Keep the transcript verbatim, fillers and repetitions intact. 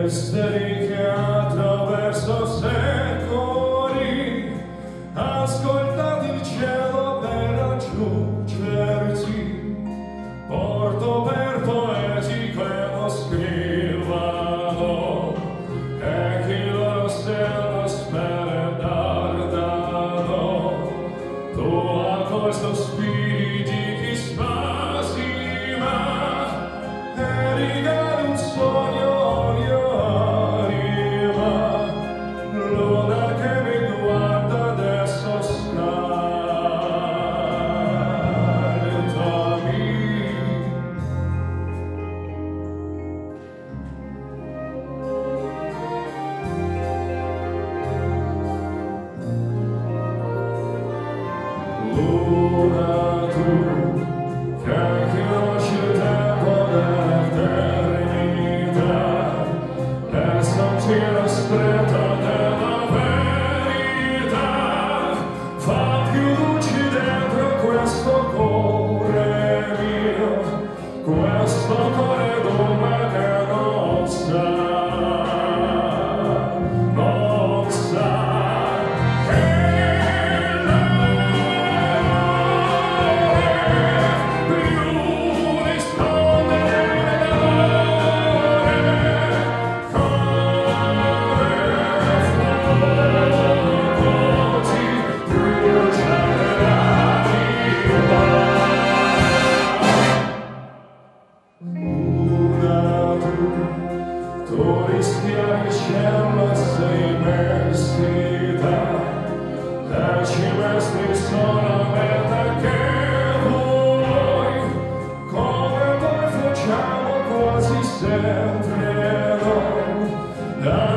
misteri che attraverso secoli, ascoltati il cielo per raggiungerti, porto per poeti che lo scrivano, e chi loro stella spera e dardano, tu a questo spirito chi spasima, e rigali un sogno. Luna tu, che conosci il tempo dell'eternità, e sentiero stretta della verità, fa più luci dentro questo cuore mio, questo cuore d'uomo che non sa, non sa. Tu rischiari cielo e sei immensità, e ci mestri solamente che vuoi, come poi facciamo quasi sempre noi.